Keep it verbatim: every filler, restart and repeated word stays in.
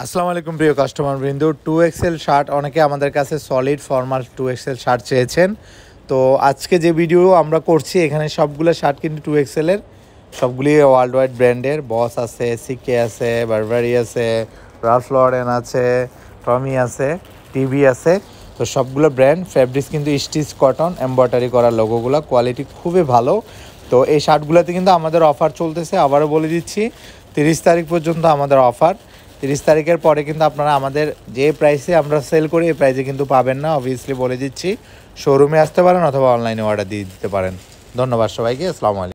আসসালামু আলাইকুম প্রিয় কাস্টমার বৃন্দ। টু এক্সেল শার্ট অনেকে আমাদের কাছে solid formal two XL shirt চেয়েছেন। তো আজকে যে ভিডিও আমরা করছি এখানে সবগুলো শার্ট কিন্তু টু এক্সেলের, সবগুলি ওয়ার্ল্ড ওয়াইড ব্র্যান্ডের। বস আছে, সিকে আছে, বারবারি আছে, রালফ লরেন আছে, টমি আছে, টিভি আছে। তো সবগুলো ব্র্যান্ড ফ্যাব্রিক্স কিন্তু স্টিচ কটন, এমব্রয়ডারি করা লোগোগুলো, কোয়ালিটি খুবই ভালো। তো এই শার্টগুলোতে কিন্তু আমাদের অফার চলতেছে, আবারও বলে দিচ্ছি তিরিশ তারিখ পর্যন্ত আমাদের অফার। তিরিশ তারিখের পরে কিন্তু আপনারা আমাদের যে প্রাইসে আমরা সেল করি এই প্রাইসে কিন্তু পাবেন না, অবভিয়াসলি বলে দিচ্ছি। শোরুমে আসতে পারেন অথবা অনলাইনে অর্ডার দিয়ে দিতে পারেন। ধন্যবাদ সবাইকে, আসসালামু আলাইকুম।